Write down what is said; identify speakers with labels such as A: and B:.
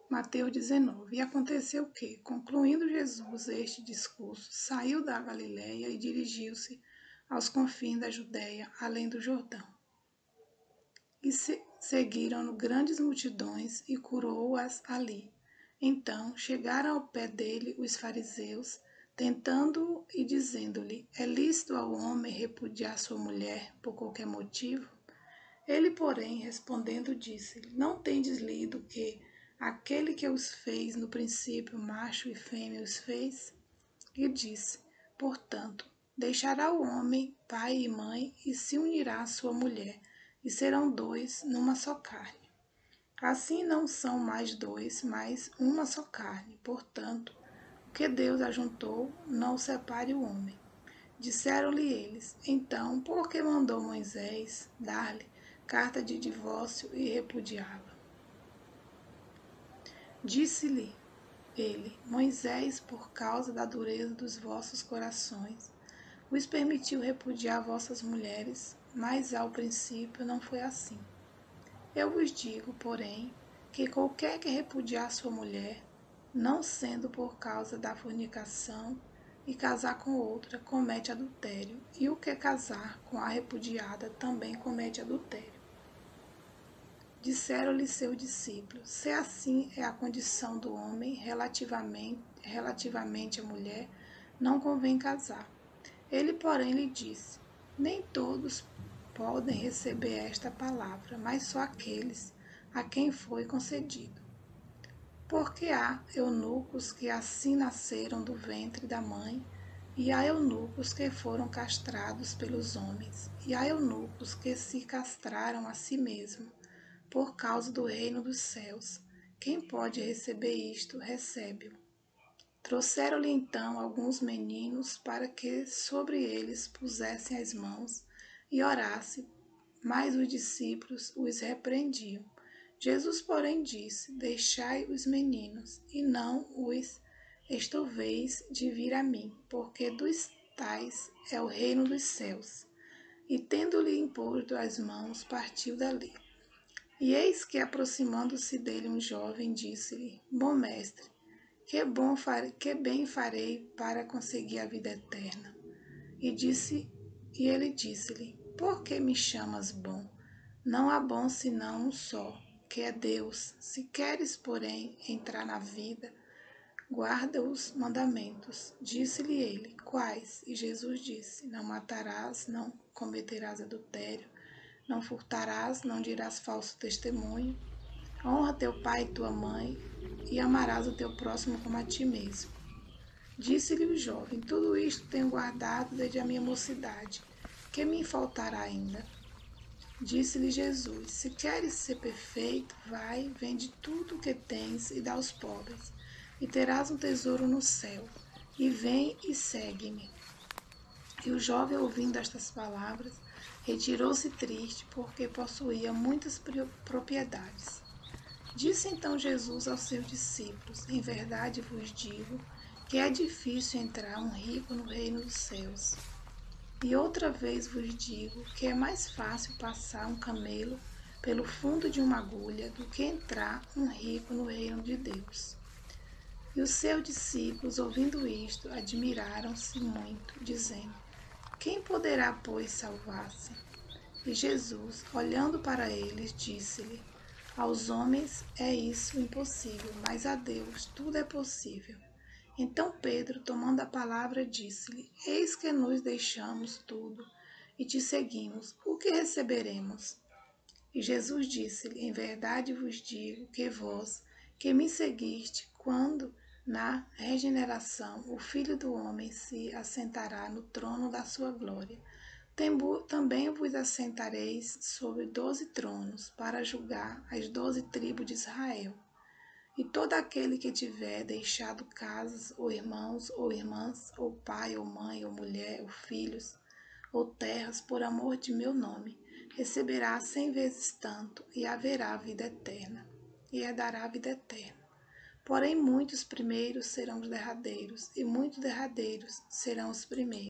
A: Mateus 19. E aconteceu que, concluindo Jesus este discurso, saiu da Galiléia e dirigiu-se aos confins da Judéia, além do Jordão. E seguiram-no grandes multidões e curou-as ali. Então chegaram ao pé dele os fariseus, tentando-o e dizendo-lhe: é lícito ao homem repudiar sua mulher por qualquer motivo? Ele, porém, respondendo, disse-lhe: não tendes lido que aquele que os fez no princípio, macho e fêmea os fez? E disse: portanto, deixará o homem pai e mãe e se unirá à sua mulher, e serão dois numa só carne. Assim não são mais dois, mas uma só carne. Portanto, o que Deus ajuntou, não o separe o homem. Disseram-lhe eles: então, por que mandou Moisés dar-lhe carta de divórcio e repudiá-la? Disse-lhe ele: Moisés, por causa da dureza dos vossos corações, vos permitiu repudiar vossas mulheres, mas ao princípio não foi assim. Eu vos digo, porém, que qualquer que repudiar sua mulher, não sendo por causa da fornicação, e casar com outra, comete adultério, e o que casar com a repudiada também comete adultério. Disseram-lhe seus discípulos: se assim é a condição do homem relativamente à mulher, não convém casar. Ele, porém, lhe disse: nem todos podem receber esta palavra, mas só aqueles a quem foi concedido. Porque há eunucos que assim nasceram do ventre da mãe, e há eunucos que foram castrados pelos homens, e há eunucos que se castraram a si mesmos, por causa do reino dos céus. Quem pode receber isto, recebe-o. Trouxeram-lhe então alguns meninos para que sobre eles pusessem as mãos e orasse, mas os discípulos os repreendiam. Jesus, porém, disse: deixai os meninos, e não os estoveis de vir a mim, porque dos tais é o reino dos céus. E tendo-lhe imposto as mãos, partiu dali. E eis que, aproximando-se dele um jovem, disse-lhe: bom mestre, que bem farei para conseguir a vida eterna? E ele disse-lhe: por que me chamas bom? Não há bom senão um só, que é Deus. Se queres, porém, entrar na vida, guarda os mandamentos. Disse-lhe ele: quais? E Jesus disse: não matarás, não cometerás adultério, não furtarás, não dirás falso testemunho, honra teu pai e tua mãe, e amarás o teu próximo como a ti mesmo. Disse-lhe o jovem: tudo isto tenho guardado desde a minha mocidade. Que me faltará ainda? Disse-lhe Jesus: se queres ser perfeito, vai, vende tudo o que tens e dá aos pobres, e terás um tesouro no céu. E vem e segue-me. E o jovem, ouvindo estas palavras, retirou-se triste, porque possuía muitas propriedades. Disse então Jesus aos seus discípulos: em verdade vos digo que é difícil entrar um rico no reino dos céus. E outra vez vos digo que é mais fácil passar um camelo pelo fundo de uma agulha do que entrar um rico no reino de Deus. E os seus discípulos, ouvindo isto, admiraram-se muito, dizendo: quem poderá, pois, salvar-se? E Jesus, olhando para eles, disse-lhe: aos homens é isso impossível, mas a Deus tudo é possível. Então Pedro, tomando a palavra, disse-lhe: eis que nos deixamos tudo e te seguimos. O que receberemos? E Jesus disse-lhe: em verdade vos digo que vós, que me seguiste, quando na regeneração o Filho do Homem se assentará no trono da sua glória, também vos assentareis sobre 12 tronos, para julgar as 12 tribos de Israel. E todo aquele que tiver deixado casas, ou irmãos, ou irmãs, ou pai, ou mãe, ou mulher, ou filhos, ou terras, por amor de meu nome, receberá 100 vezes tanto, e haverá vida eterna, e dará vida eterna. Porém, muitos primeiros serão os derradeiros, e muitos derradeiros serão os primeiros.